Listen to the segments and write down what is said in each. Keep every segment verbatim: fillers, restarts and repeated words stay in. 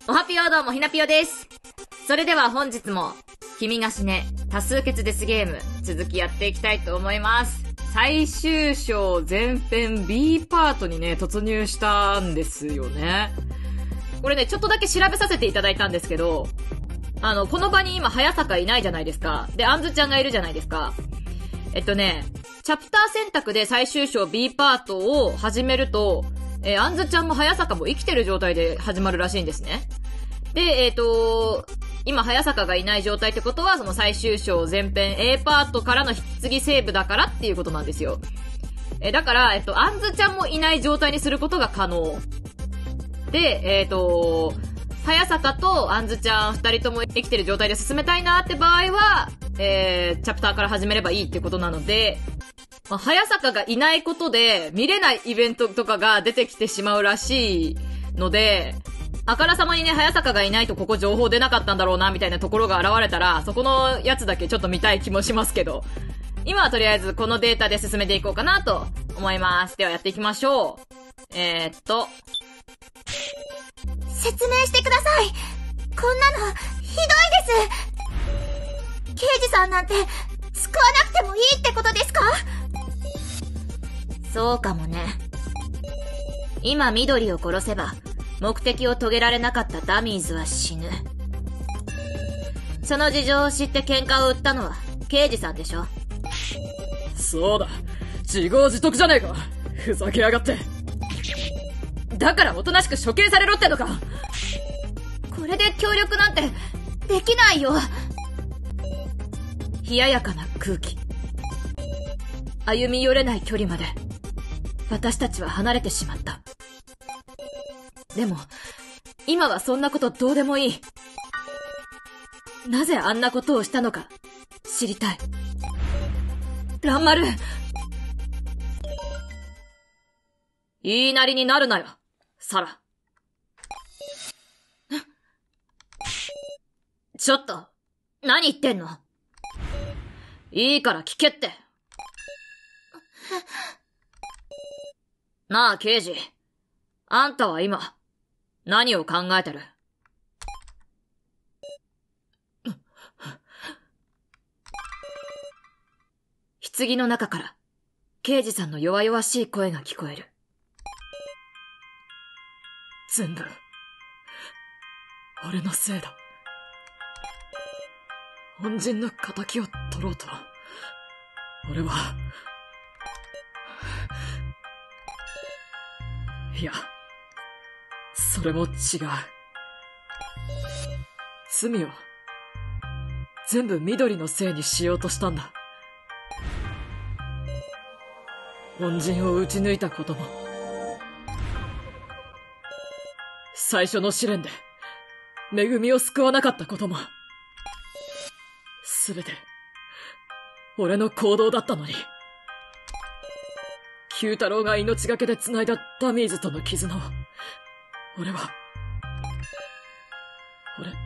おはぴよどうもひなぴよです。それでは本日も君が死ね多数決デスゲーム続きやっていきたいと思います。最終章前編 B パートにね突入したんですよね。これねちょっとだけ調べさせていただいたんですけど、あのこの場に今早坂いないじゃないですか。であんずちゃんがいるじゃないですか。えっとねチャプター選択で最終章 B パートを始めると、えー、あんずちゃんも早坂も生きてる状態で始まるらしいんですね。で、えっと、今早坂がいない状態ってことは、その最終章前編 A パートからの引き継ぎセーブだからっていうことなんですよ。え、だから、えっと、あんずちゃんもいない状態にすることが可能。で、えっと、早坂とあんずちゃん二人とも生きてる状態で進めたいなって場合は、えー、チャプターから始めればいいってことなので、まあ、早坂がいないことで見れないイベントとかが出てきてしまうらしいので、あからさまにね、早坂がいないとここ情報出なかったんだろうな、みたいなところが現れたら、そこのやつだけちょっと見たい気もしますけど、今はとりあえずこのデータで進めていこうかなと思います。ではやっていきましょう。えー、っと。 説明してください。こんなの、ひどいです。刑事さんなんて、使わなくてもいいってことですか？ そうかもね。今緑を殺せば、目的を遂げられなかったダミーズは死ぬ。その事情を知って喧嘩を売ったのは刑事さんでしょ。 そうだ、自業自得じゃねえか。ふざけやがって。 だからおとなしく処刑されろってのか。これで協力なんてできないよ。冷ややかな空気、歩み寄れない距離まで私たちは離れてしまった。でも、今はそんなことどうでもいい。なぜあんなことをしたのか、知りたい。蘭丸。言いなりになるなよ、サラ。ちょっと、何言ってんの？いいから聞けって。なあ、刑事。あんたは今、何を考えてる？棺の中から、刑事さんの弱々しい声が聞こえる。 全部、俺のせいだ。恩人の仇を取ろうと、俺は、いや、それも違う。罪を、全部緑のせいにしようとしたんだ。恩人を撃ち抜いたことも、最初の試練で、めぐみを救わなかったことも、すべて、俺の行動だったのに。九太郎が命がけで繋いだダミーズとの絆を、俺は、俺は、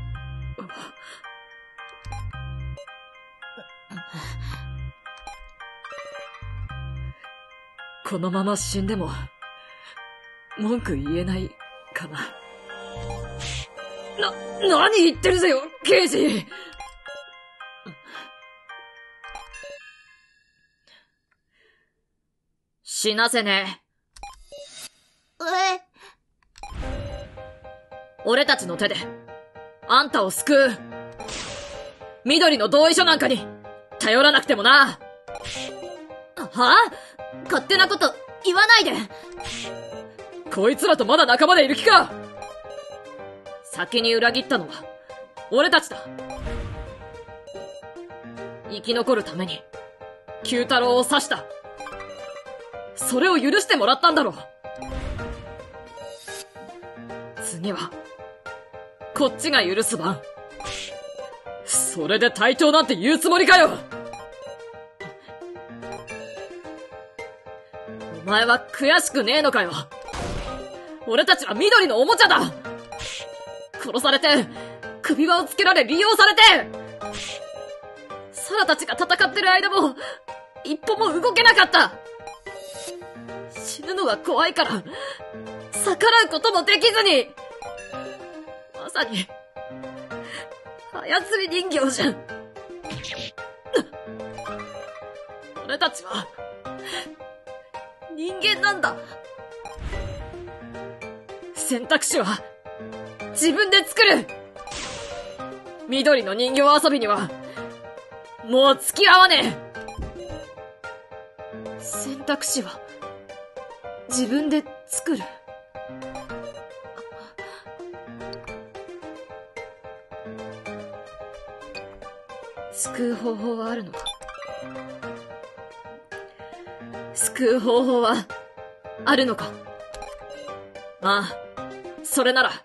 このまま死んでも、文句言えないかな。な、何言ってるぜよ、刑事！ 死なせねえ。 え？ 俺たちの手で、あんたを救う。緑の同意書なんかに、頼らなくてもな。はあ？勝手なこと言わないで。 こいつらとまだ仲間でいる気か？ 先に裏切ったのは、俺たちだ。生き残るために、九太郎を刺した。それを許してもらったんだろう。次は、こっちが許す番。 それで対等なんて言うつもりかよ。 お前は悔しくねえのかよ。俺たちは緑のおもちゃだ。殺されて、首輪をつけられ利用されて、サラたちが戦ってる間も、一歩も動けなかった。死ぬのが怖いから、逆らうこともできずに、まさに、操り人形じゃん。俺たちは、人間なんだ。選択肢は、自分で作る。緑の人形遊びには、もう付き合わねえ。選択肢は、自分で作る。救う方法はあるのか。救う方法は、あるのか。ああ、それなら。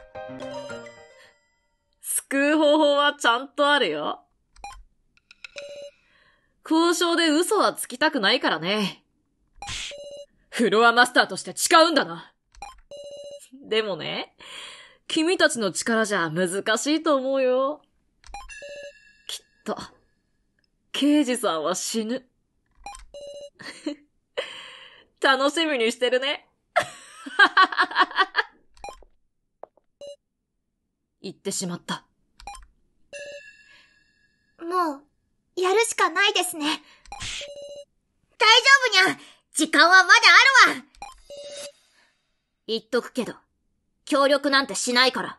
救う方法はちゃんとあるよ。交渉で嘘はつきたくないからね。フロアマスターとして誓うんだな。でもね、君たちの力じゃ難しいと思うよ。きっと、刑事さんは死ぬ。楽しみにしてるね。言ってしまった。 もう、やるしかないですね。大丈夫にゃ。時間はまだあるわ。 言っとくけど、協力なんてしないから。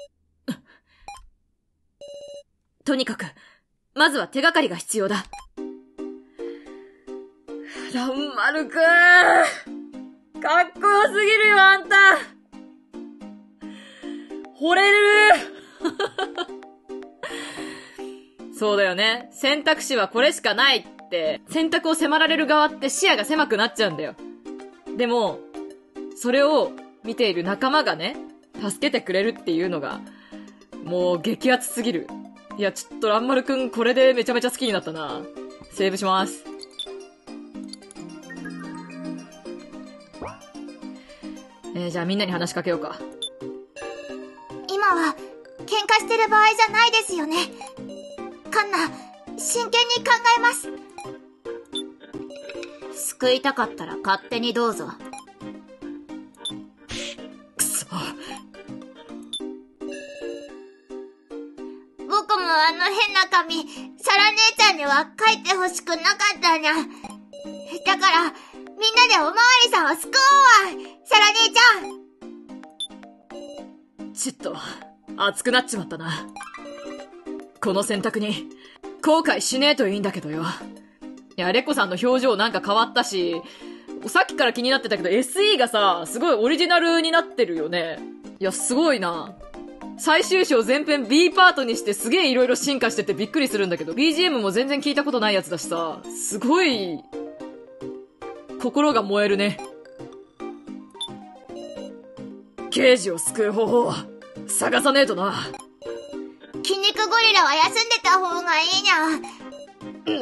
とにかく、まずは手がかりが必要だ。ランマルくん、かっこよすぎるよ、あんた。惚れる。そうだよね。選択肢はこれしかないって、選択を迫られる側って視野が狭くなっちゃうんだよ。でも、それを見ている仲間がね、助けてくれるっていうのが、もう激アツすぎる。いや、ちょっとランマルくんこれでめちゃめちゃ好きになったな。セーブします。えー、じゃあみんなに話しかけようか。 今は、喧嘩してる場合じゃないですよね。カンナ、真剣に考えます。 救いたかったら勝手にどうぞ。 くそ。 僕もあの変な紙、サラ姉ちゃんには書いてほしくなかったにゃ。だから、みんなでおまわりさんを救おうわ、サラ姉ちゃん。 ちょっと、熱くなっちまったな。この選択に、後悔しねえといいんだけどよ。いや、レコさんの表情なんか変わったし、さっきから気になってたけど エスイー がさ、すごいオリジナルになってるよね。いや、すごいな。最終章全編 B パートにしてすげえ色々進化しててびっくりするんだけど、ビージーエム も全然聞いたことないやつだしさ、すごい、心が燃えるね。刑事を救う方法、探さねえとな。 筋肉ゴリラは休んでた方がいいにゃ。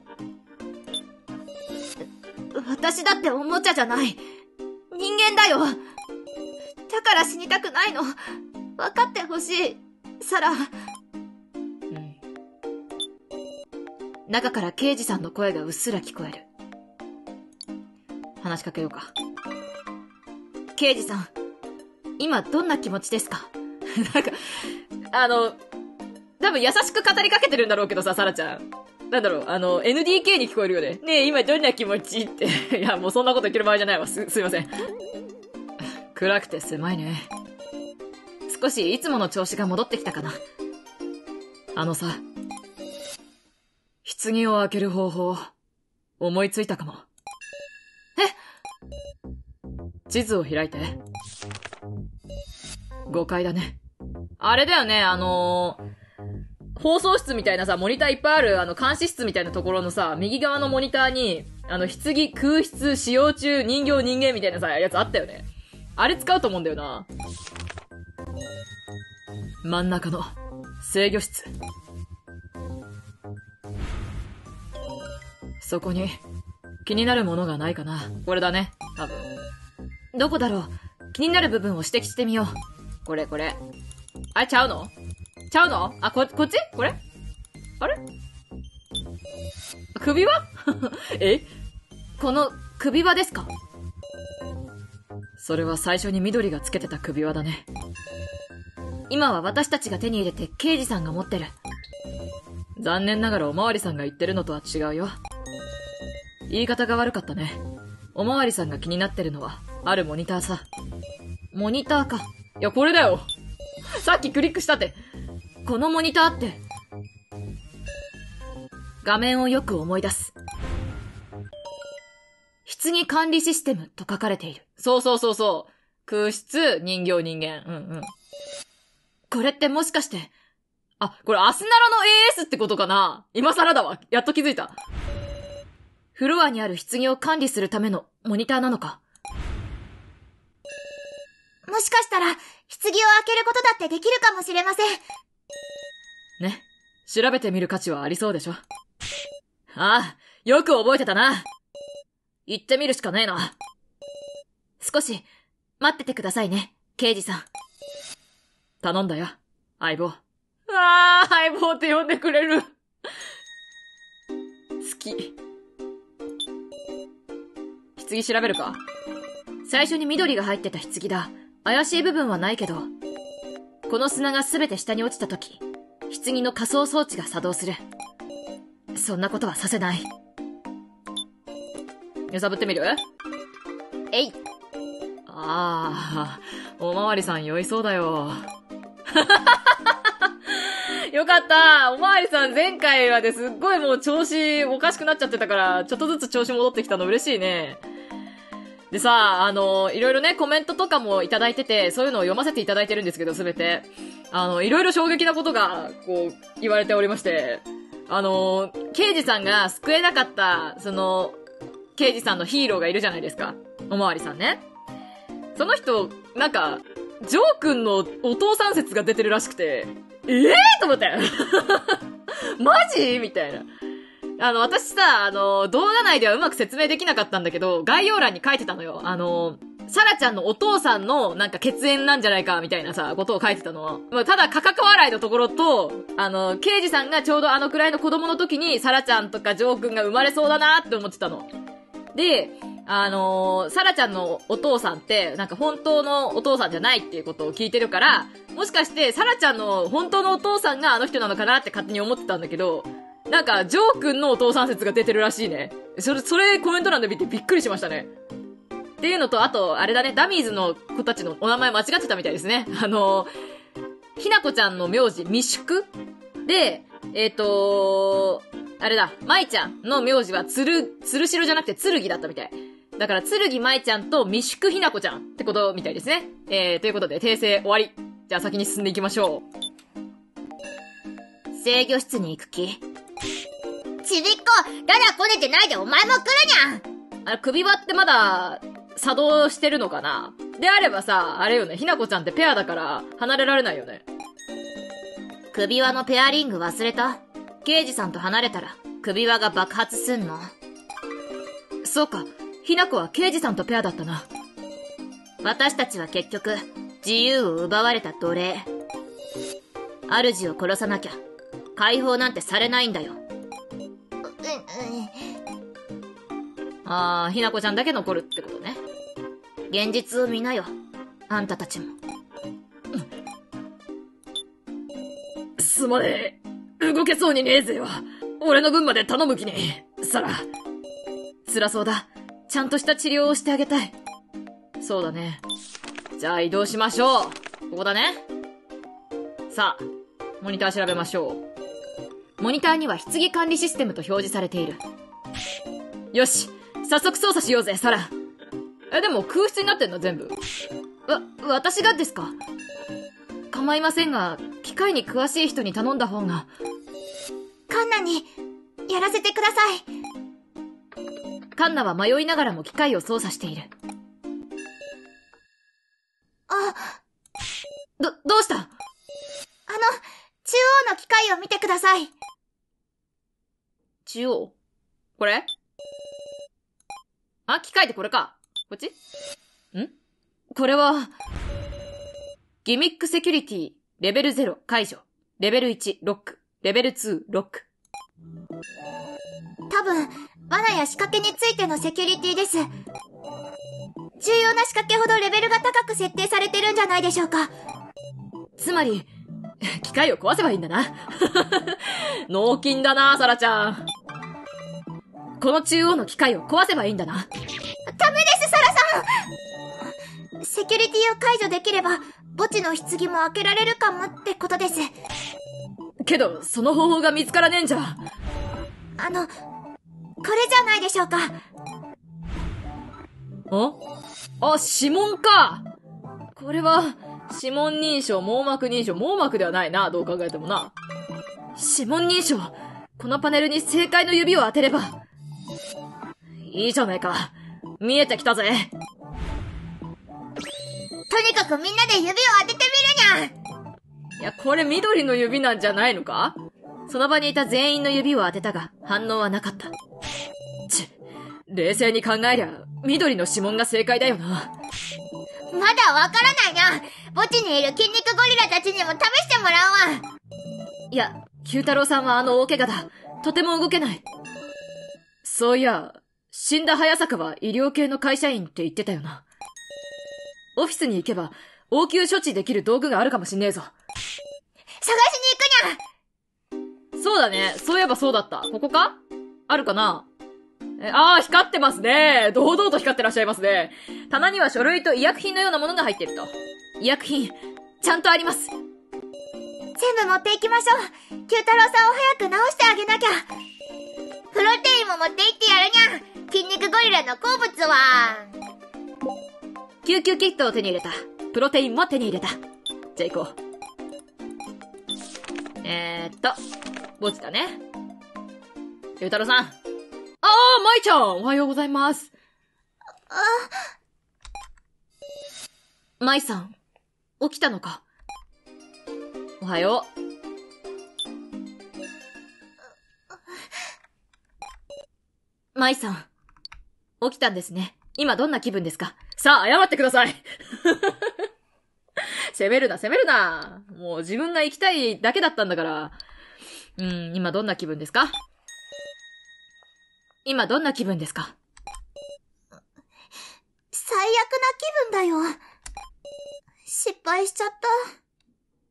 うん、私だっておもちゃじゃない。人間だよ。だから死にたくないの。分かってほしい、サラ。うん。中から刑事さんの声がうっすら聞こえる。話しかけようか。刑事さん、今どんな気持ちですか？なんか、あの、多分優しく語りかけてるんだろうけどさ、サラちゃん。なんだろう、あの、エヌディーケー に聞こえるよね。ねえ、今どんな気持ちって。いや、もうそんなこと言ってる場合じゃないわ。す、すいません。暗くて狭いね。少しいつもの調子が戻ってきたかな。あのさ、棺を開ける方法、思いついたかも。え？地図を開いて。ごかいだね。あれだよね、あのー、放送室みたいなさ、モニターいっぱいある、あの、監視室みたいなところのさ、右側のモニターに、あの、棺、空室、使用中、人形、人間みたいなさ、やつあったよね。あれ使うと思うんだよな。真ん中の、制御室。そこに、気になるものがないかな。これだね、多分。どこだろう？気になる部分を指摘してみよう。これ、これ。あれちゃうの？ちゃうの？あ、こ、こっち？これ？あれ？首輪？え？この首輪ですか？それは最初に緑がつけてた首輪だね。 今は私たちが手に入れて刑事さんが持ってる。 残念ながらおまわりさんが言ってるのとは違うよ。言い方が悪かったね。おまわりさんが気になってるのは、あるモニターさ。 モニターか。 いや、これだよ。さっきクリックしたって。 このモニターって。画面をよく思い出す。棺管理システムと書かれている。 そうそうそうそう。空室、人形人間。うんうん。 これってもしかして、 あ、これアスナロの エーエス ってことかな？今更だわ。やっと気づいた。 フロアにある棺を管理するためのモニターなのか。 もしかしたら、棺を開けることだってできるかもしれません。 ね。調べてみる価値はありそうでしょ。ああ、よく覚えてたな。行ってみるしかねえな。 少し、待っててくださいね、刑事さん。 頼んだよ、相棒。ああ、相棒って呼んでくれる。好き。棺調べるか。 最初に緑が入ってた棺だ。怪しい部分はないけど、この砂がすべて下に落ちたとき、棺の仮想装置が作動する。そんなことはさせない。 揺さぶってみる？ えい。 ああ、おまわりさん酔いそうだよ。よかった。おまわりさん前回はですっごいもう調子おかしくなっちゃってたから、ちょっとずつ調子戻ってきたの嬉しいね。でさ、あの、いろいろね、コメントとかもいただいてて、そういうのを読ませていただいてるんですけど、すべて。あの、いろいろ衝撃なことが、こう、言われておりまして、あの、刑事さんが救えなかった、その、刑事さんのヒーローがいるじゃないですか。おまわりさんね。その人、なんか、ジョー君のお父さん説が出てるらしくて、えぇ、ー、と思って。マジみたいな。あの、私さ、あの、動画内ではうまく説明できなかったんだけど、概要欄に書いてたのよ。あの、サラちゃんのお父さんのなんか血縁なんじゃないか、みたいなさ、ことを書いてたの。まあ、ただ、価格笑いのところと、あの、刑事さんがちょうどあのくらいの子供の時に、サラちゃんとかジョー君が生まれそうだなって思ってたの。で、あのー、サラちゃんのお父さんって、なんか本当のお父さんじゃないっていうことを聞いてるから、もしかしてサラちゃんの本当のお父さんがあの人なのかなって勝手に思ってたんだけど、なんか、ジョー君のお父さん説が出てるらしいね。それ、それコメント欄で見てびっくりしましたね。っていうのと、あと、あれだね、ダミーズの子たちのお名前間違ってたみたいですね。あのー、ひなこちゃんの名字、未宿で、えっとー、あれだ、舞ちゃんの名字はつる、つるしろじゃなくてつるぎだったみたい。だから、つるぎ舞ちゃんと未宿ひなこちゃんってことみたいですね。えー、ということで、訂正終わり。じゃあ先に進んでいきましょう。制御室に行く気？ ちびっこ、だだこねてないでお前も来るにゃん。 あれ、首輪ってまだ、作動してるのかな？であればさ、あれよね、ひなこちゃんってペアだから、離れられないよね。 首輪のペアリング忘れた？刑事さんと離れたら、首輪が爆発すんの。そうか、ひなこは刑事さんとペアだったな。私たちは結局、自由を奪われた奴隷。主を殺さなきゃ、解放なんてされないんだよ。あー、ひなこちゃんだけ残るってことね。現実を見なよ。あんたたちも。 すまねえ。動けそうにねえぜよ。俺の分まで頼む気に。サラ。 辛そうだ。ちゃんとした治療をしてあげたい。 そうだね。じゃあ移動しましょう。ここだね。さあ、モニター調べましょう。モニターには棺管理システムと表示されている。 よし。早速操作しようぜ、サラ。え、でも空室になってんの全部。 わ、私がですか？構いませんが、機械に詳しい人に頼んだ方が。 カンナに、やらせてください。 カンナは迷いながらも機械を操作している。 あ。 ど、どうした？あの、 中央の機械を見てください。 中央？これ？あ、機械ってこれか。こっち？ん？ これは、ギミックセキュリティ、レベルゼロ解除。レベルいち、ロック。レベルツー、ロック。 多分、罠や仕掛けについてのセキュリティです。重要な仕掛けほどレベルが高く設定されてるんじゃないでしょうか。 つまり、機械を壊せばいいんだな。脳筋だな、サラちゃん。この中央の機械を壊せばいいんだな。 ダメです、サラさん。セキュリティを解除できれば、墓地の棺も開けられるかもってことです。 けど、その方法が見つからねえんじゃ。 あの、これじゃないでしょうか。 ああ、指紋か。これは、指紋認証、網膜認証、網膜ではないな、どう考えてもな。指紋認証。このパネルに正解の指を当てれば。いいじゃないか。見えてきたぜ。 とにかくみんなで指を当ててみるにゃ。 いや、これ緑の指なんじゃないのか？その場にいた全員の指を当てたが、反応はなかった。ち、冷静に考えりゃ、緑の指紋が正解だよな。 まだわからないな。墓地にいる筋肉ゴリラたちにも試してもらうわ。 いや、九太郎さんはあの大怪我だ。とても動けない。そういや、死んだ早坂は医療系の会社員って言ってたよな。オフィスに行けば、応急処置できる道具があるかもしんねえぞ。 探しに行くにゃ。 そうだね。そういえばそうだった。ここか？あるかな？え、ああ、光ってますね。堂々と光ってらっしゃいますね。棚には書類と医薬品のようなものが入ってると。医薬品、ちゃんとあります。 全部持っていきましょう。九太郎さんを早く治してあげなきゃ。プロテインも持って行ってやるにゃ。筋肉ゴリラの好物は。 救急キットを手に入れた。プロテインも手に入れた。じゃあ行こう。えーっと、墓地だね。九太郎さん。あー、舞ちゃん、おはようございます。 あ、 舞さん、起きたのか？おはよう。舞さん、起きたんですね。今どんな気分ですか？さあ、謝ってください。責めるな、責めるな。もう自分が行きたいだけだったんだから。うん、今どんな気分ですか？今どんな気分ですか？ 最悪な気分だよ。失敗しちゃった。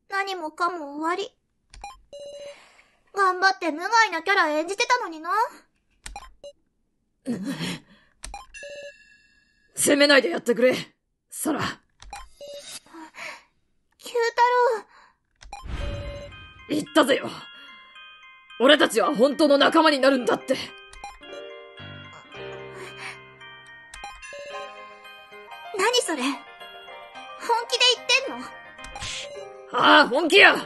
何もかも終わり。頑張って無害なキャラ演じてたのにな。 責めないでやってくれ、サラ。 九太郎。 言ったぜよ。俺たちは本当の仲間になるんだって。 何それ？本気で言ってんの？ ああ、本気や。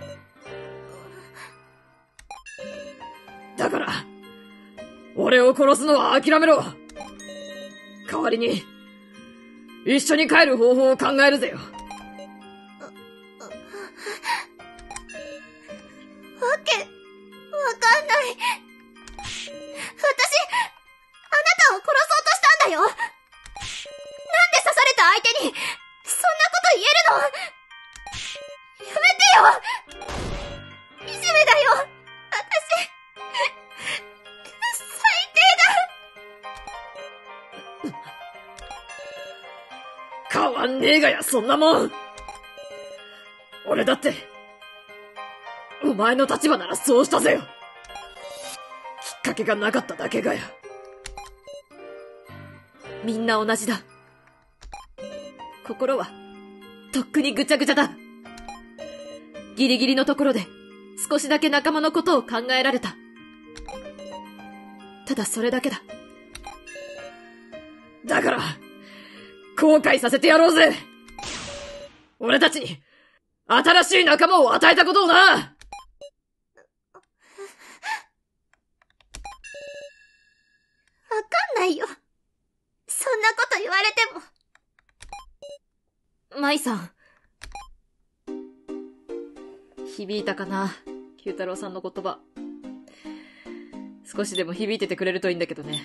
だから、俺を殺すのは諦めろ。代わりに、一緒に帰る方法を考えるぜよ。 わけ、わかんない。私、あなたを殺そうとしたんだよ。なんで刺された相手に、そんなこと言えるの？やめてよ！惨めだよ！私、最低だ！ 変わんねえがや、そんなもん。俺だって、お前の立場ならそうしたぜよ。きっかけがなかっただけがや。みんな同じだ。心は、とっくにぐちゃぐちゃだ。ギリギリのところで、少しだけ仲間のことを考えられた。ただそれだけだ。だから、後悔させてやろうぜ。俺たちに、新しい仲間を与えたことをな。 わかんないよ。そんなこと言われても。 舞さん。響いたかな、九太郎さんの言葉。少しでも響いててくれるといいんだけどね。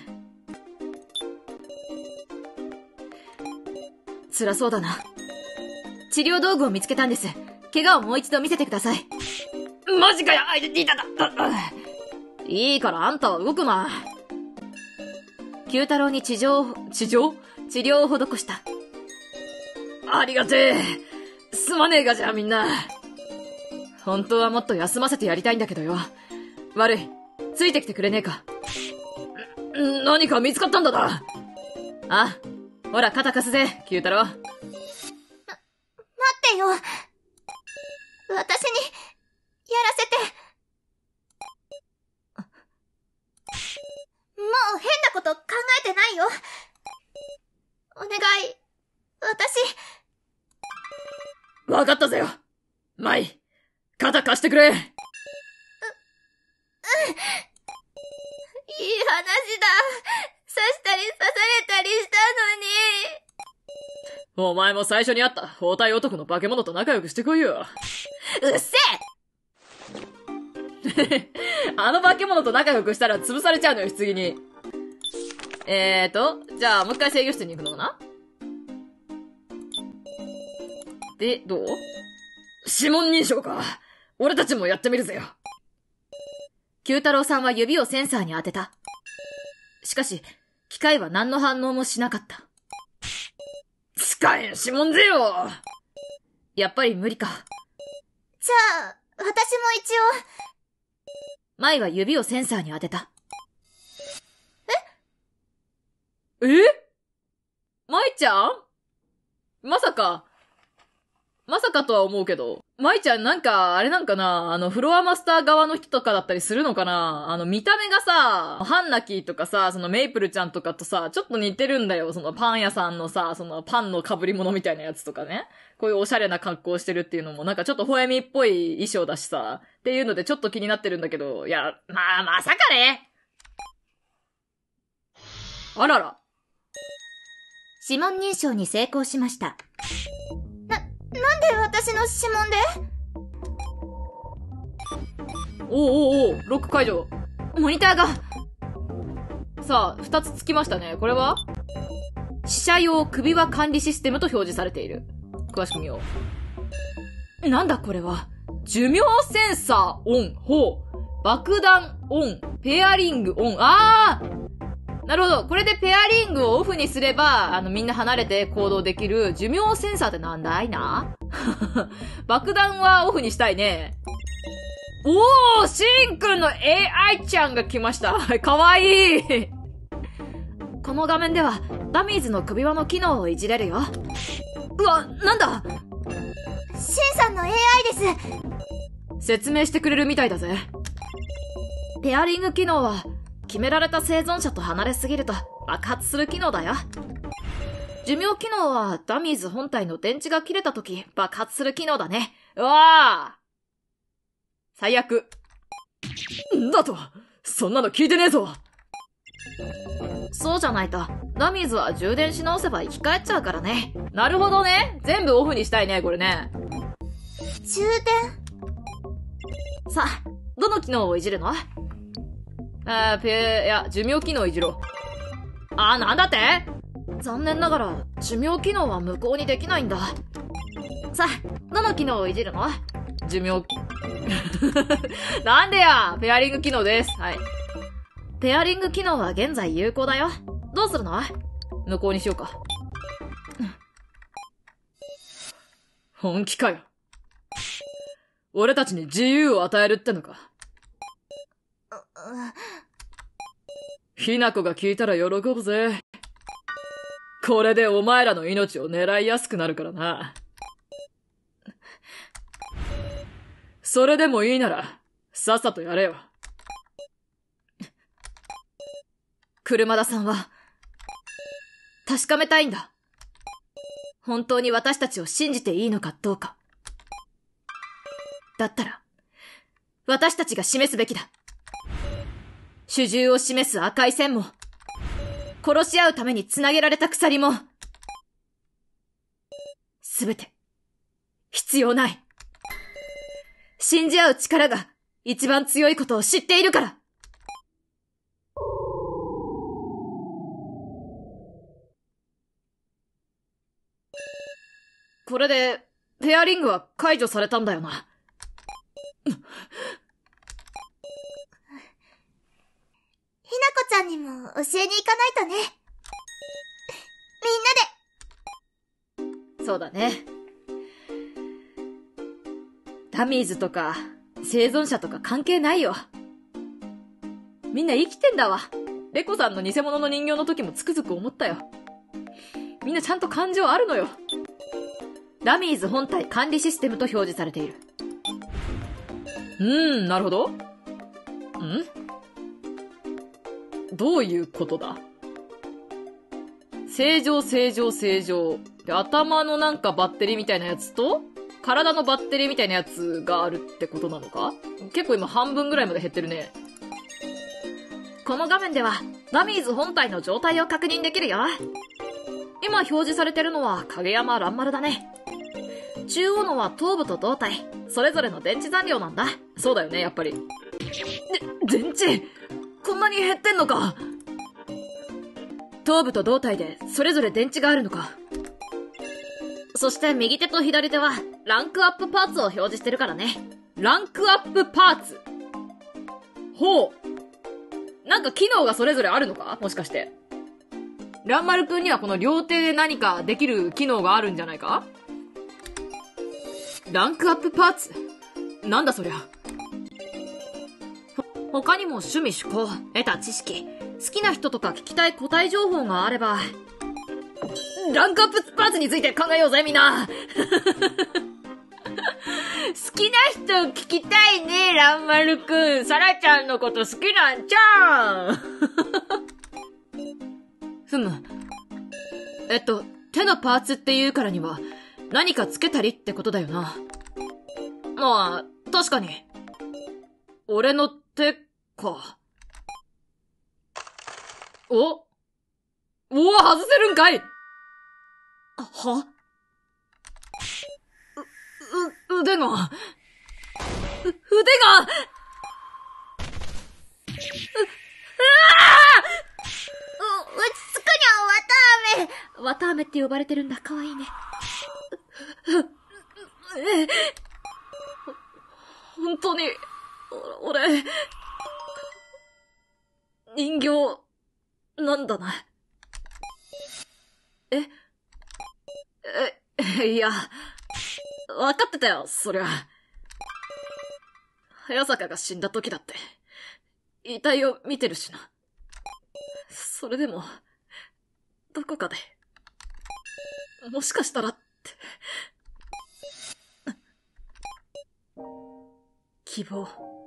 辛そうだな。治療道具を見つけたんです。怪我をもう一度見せてください。マジかよ。あ、いただ。いいからあんたは動くな。九太郎に治療、治療治療を施した。ありがてえ。 すまねえがじゃあみんな。本当はもっと休ませてやりたいんだけどよ。悪い。ついてきてくれねえか。ん何か見つかったんだな。あ、ほら肩貸すぜ、九太郎。 ま、待ってよ。私に、やらせて。もう変なこと考えてないよ。お願い。私。 わかったぜよ。マイ、肩貸してくれ。う、うん。 いい話だ。刺したり刺されたりしたのに。 お前も最初に会った包帯男の化け物と仲良くしてこいよ。 うっせえあの化け物と仲良くしたら潰されちゃうのよ、棺に。えーと、じゃあもう一回制御室に行くのかな。で、どう？指紋認証か。俺たちもやってみるぜよ。 九太郎さんは指をセンサーに当てた。しかし、機械は何の反応もしなかった。 使えん指紋ぜよ。 やっぱり無理か。 じゃあ、私も一応。 舞は指をセンサーに当てた。 え？え？舞ちゃん？まさか。まさかとは思うけど。舞ちゃんなんか、あれなんかな、あの、フロアマスター側の人とかだったりするのかな。あの、見た目がさ、ハンナキーとかさ、そのメイプルちゃんとかとさ、ちょっと似てるんだよ。そのパン屋さんのさ、そのパンの被り物みたいなやつとかね。こういうおしゃれな格好してるっていうのも、なんかちょっとホエミっぽい衣装だしさ。っていうのでちょっと気になってるんだけど、いや、まあ、まさかね。あらら。 指紋認証に成功しました。 な、なんで私の指紋で？ おうおうおう、ロック解除。 モニターが。 さあ、二つつきましたね。これは死者用首輪管理システムと表示されている。 詳しく見よう。なんだこれは。寿命センサーオン、ほう。爆弾オン、ペアリングオン。あーなるほど。これでペアリングをオフにすれば、あの、みんな離れて行動できる寿命センサーってなんだいな爆弾はオフにしたいね。おーシンくんの エーアイ ちゃんが来ました。かわいいこの画面では、ダミーズの首輪の機能をいじれるよ。うわ、なんだシンさんの エーアイ です。 説明してくれるみたいだぜ。 ペアリング機能は、決められた生存者と離れすぎると爆発する機能だよ。寿命機能はダミーズ本体の電池が切れた時爆発する機能だね。うわー最悪。んだとそんなの聞いてねえぞ。 そうじゃないと、ダミーズは充電し直せば生き返っちゃうからね。 なるほどね。全部オフにしたいね、これね。 充電？ さあ、どの機能をいじるの？ あー、ペー、いや、寿命機能いじろ。 あー、なんだって？残念ながら、寿命機能は無効にできないんだ。さあ、どの機能をいじるの？ 寿命、なんでやペアリング機能です。はい。 ペアリング機能は現在有効だよ。どうするの？ 無効にしようか。本気かよ。俺たちに自由を与えるってのか。ひなこが聞いたら喜ぶぜ。これでお前らの命を狙いやすくなるからな。それでもいいなら、さっさとやれよ。 車田さんは、確かめたいんだ。本当に私たちを信じていいのかどうか。だったら、私たちが示すべきだ。主従を示す赤い線も、殺し合うために繋げられた鎖も、すべて、必要ない。信じ合う力が一番強いことを知っているから。これで、ペアリングは解除されたんだよな。 ひなこちゃんにも教えに行かないとね。みんなで。 そうだね。 ダミーズとか、生存者とか関係ないよ。みんな生きてんだわ。レコさんの偽物の人形の時もつくづく思ったよ。みんなちゃんと感情あるのよ。ダミーズ本体管理システムと表示されている。うーん、なるほど。ん？どういうことだ？正常、正常、正常。で、頭のなんかバッテリーみたいなやつと、体のバッテリーみたいなやつがあるってことなのか？結構今半分ぐらいまで減ってるね。この画面では、ダミーズ本体の状態を確認できるよ。今表示されてるのは影山蘭丸だね。中央のは頭部と胴体、それぞれの電池残量なんだ。そうだよね、やっぱり。で、電池こんなに減ってんのか。頭部と胴体でそれぞれ電池があるのか。そして右手と左手はランクアップパーツを表示してるからね。ランクアップパーツ。ほう。なんか機能がそれぞれあるのか？もしかして。ランマルくんにはこの両手で何かできる機能があるんじゃないか？ランクアップパーツ？なんだそりゃ。ほ、他にも趣味趣向、得た知識、好きな人とか聞きたい答え情報があれば、ランクアップパーツについて考えようぜみんな。好きな人聞きたいね、ランマルくん。サラちゃんのこと好きなんじゃん。ふむ。えっと、手のパーツっていうからには、何かつけたりってことだよな。まあ、確かに。俺の手か。お？おお、外せるんかい？は？う、う、腕が、う、腕が、う、うわう、落ち着くにゃ、わたあめ。 わたあめって呼ばれてるんだ、かわいいね。え、本当に、お、俺、人形、なんだな。え、え、いや、わかってたよ、そりゃ。早坂が死んだ時だって、遺体を見てるしな。それでも、どこかで、もしかしたらって。希望。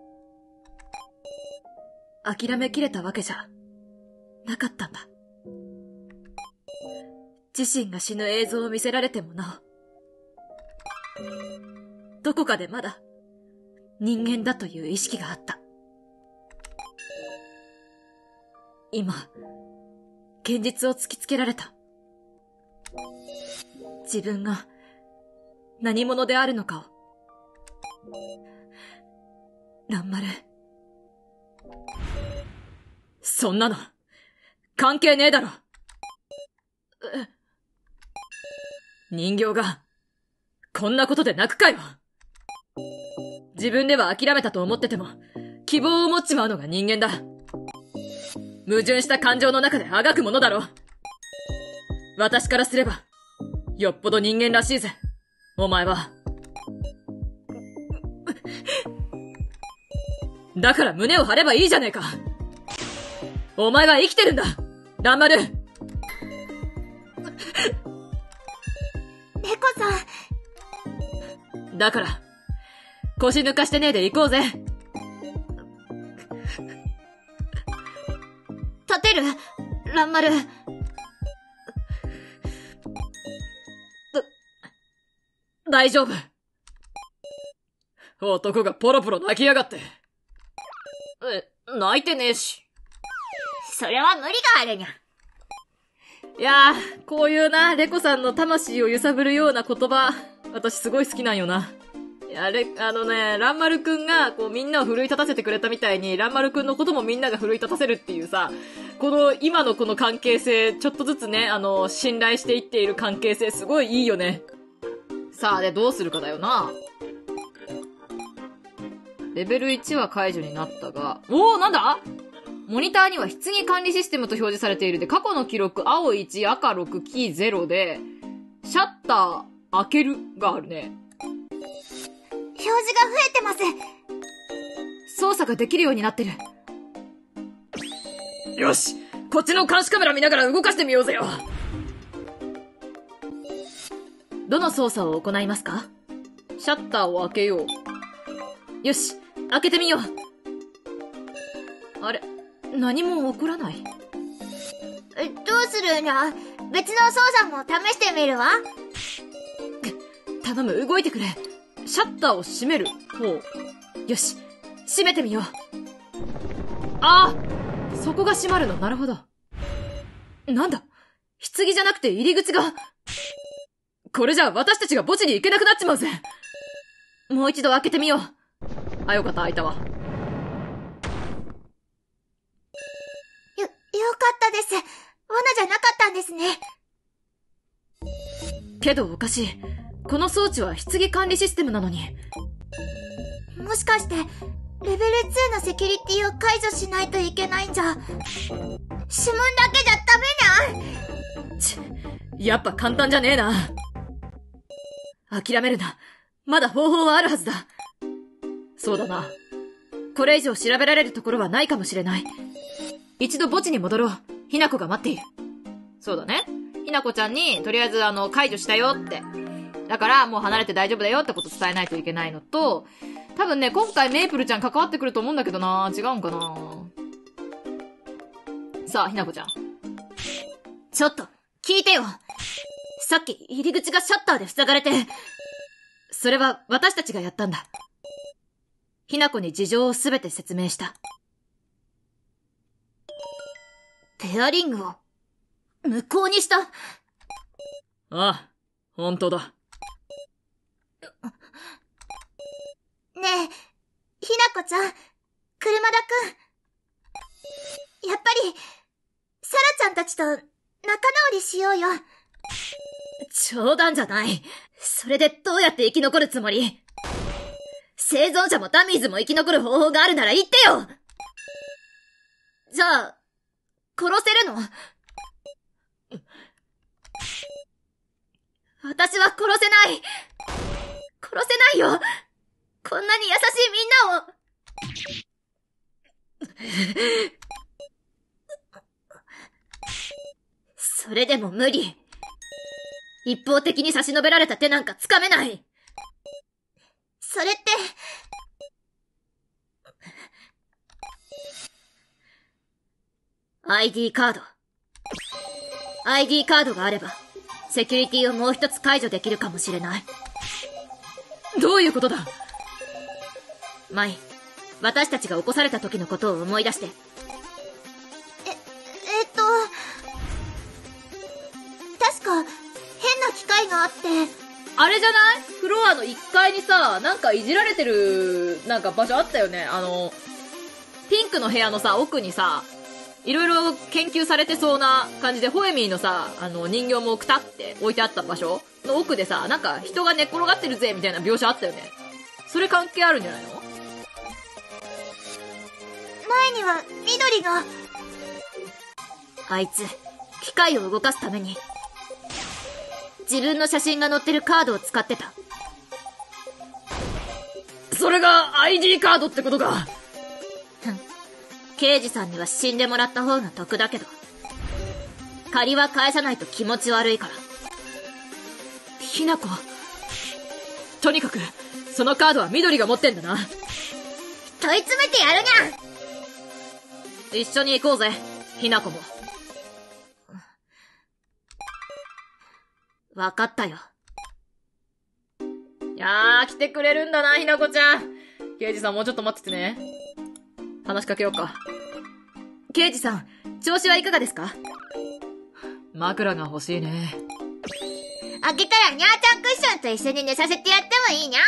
諦めきれたわけじゃ、なかったんだ。自身が死ぬ映像を見せられてもなお、どこかでまだ、人間だという意識があった。今、現実を突きつけられた。自分が何者であるのかを。蘭丸。そんなの、関係ねえだろ。え、人形が、こんなことで泣くかよ。自分では諦めたと思ってても、希望を持っちまうのが人間だ。矛盾した感情の中であがくものだろ。私からすれば、よっぽど人間らしいぜ、お前は。だから胸を張ればいいじゃねえか。お前は生きてるんだ、蘭丸。 猫さん。だから、腰抜かしてねえで行こうぜ。 立てる？蘭丸。だ、 大丈夫。男がポロポロ泣きやがって。え、泣いてねえし。 それは無理があるにゃ。 いやー、こういうな、レコさんの魂を揺さぶるような言葉、私すごい好きなんよな。いや、レ、あのね、蘭丸くんが、こうみんなを奮い立たせてくれたみたいに、蘭丸くんのこともみんなが奮い立たせるっていうさ、この、今のこの関係性、ちょっとずつね、あの、信頼していっている関係性、すごいいいよね。さあ、で、どうするかだよな。レベルいちは解除になったが、おー、なんだ？モニターには棺管理システムと表示されているで、過去の記録、青いち、赤ろく、キーゼロで、シャッター、開けるがあるね。 表示が増えてます。 操作ができるようになってる。よし、こっちの監視カメラ見ながら動かしてみようぜよ。どの操作を行いますか？シャッターを開けよう。よし、開けてみよう。あれ、何も起こらない。 え、どうするんだ？別の操作も試してみるわ。 頼む、動いてくれ。シャッターを閉める。ほう。よし、閉めてみよう。ああ、そこが閉まるの。なるほど。なんだ、棺じゃなくて入り口が。これじゃ私たちが墓地に行けなくなっちまうぜ。もう一度開けてみよう。あ、よかった、開いたわ。よ、 よかったです。罠じゃなかったんですね。 けどおかしい。この装置は棺管理システムなのに。 もしかして、レベルツーのセキュリティを解除しないといけないんじゃ。指紋だけじゃダメな。 ち、やっぱ簡単じゃねえな。諦めるな。まだ方法はあるはずだ。そうだな。これ以上調べられるところはないかもしれない。一度墓地に戻ろう。ひなこが待っている。そうだね。ひなこちゃんに、とりあえずあの、解除したよって。だからもう離れて大丈夫だよってこと伝えないといけないのと、多分ね、今回メイプルちゃん関わってくると思うんだけどな。違うんかな。さあ、ひなこちゃん。 ちょっと、聞いてよ。 さっき入り口がシャッターで塞がれて、それは私たちがやったんだ。ひなこに事情をすべて説明した。 ペアリングを、無効にした。 ああ、本当だ。 ねえ、ひなこちゃん、車田くん。やっぱり、サラちゃんたちと仲直りしようよ。 冗談じゃない。それでどうやって生き残るつもり？生存者もダミーズも生き残る方法があるなら言ってよ！じゃあ、殺せるの？私は殺せない。殺せないよ。こんなに優しいみんなを。それでも無理。一方的に差し伸べられた手なんかつかめない。 それって、 アイディー カード。アイディー カードがあれば、セキュリティをもう一つ解除できるかもしれない。どういうことだ？マイ、私たちが起こされた時のことを思い出して。 え、えっと、確か、変な機械があって。 あれじゃない？フロアのいっかいにさ、なんかいじられてる、なんか場所あったよね。あの、ピンクの部屋のさ、奥にさ、いろいろ研究されてそうな感じで、ホエミーのさ、あの、人形もくたって置いてあった場所の奥でさ、なんか人が寝っ転がってるぜ、みたいな描写あったよね。それ関係あるんじゃないの？ 前には、緑が。 あいつ、機械を動かすために、自分の写真が載ってるカードを使ってた。それが アイディー カードってことか。刑事さんには死んでもらった方が得だけど、借りは返さないと気持ち悪いから。ひなこ。とにかく、そのカードは緑が持ってんだな。 問い詰めてやるにゃ。 一緒に行こうぜ、ひなこも。わかったよ。いやー、来てくれるんだな、ひなこちゃん。刑事さんもうちょっと待っててね。話しかけようか。刑事さん、調子はいかがですか？枕が欲しいね。 あげたらにゃーちゃんクッションと一緒に寝させてやってもいいにゃ。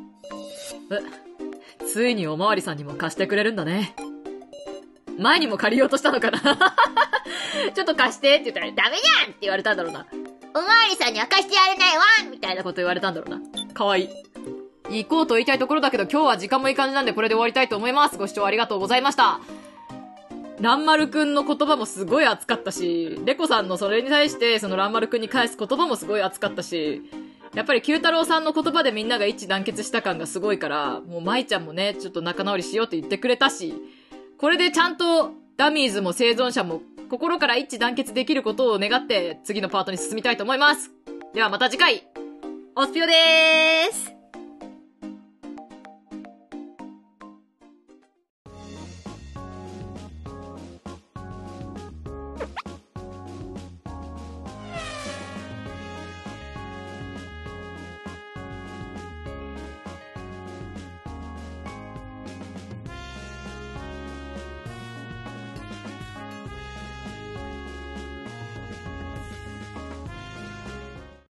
え、ついにおまわりさんにも貸してくれるんだね。前にも借りようとしたのかなちょっと貸してって言ったらダメにゃんって言われたんだろうな。 おまわりさんには貸してやれないわみたいなこと言われたんだろうな。かわいい。行こうと言いたいところだけど今日は時間もいい感じなんでこれで終わりたいと思います。ご視聴ありがとうございました。ランマルくんの言葉もすごい熱かったし、レコさんのそれに対してそのランマルくんに返す言葉もすごい熱かったし、 やっぱり九太郎さんの言葉でみんなが一致団結した感がすごいから、もう舞ちゃんもね、ちょっと仲直りしようって言ってくれたし、これでちゃんとダミーズも生存者も心から一致団結できることを願って次のパートに進みたいと思います。ではまた次回、 おっぴよでーす。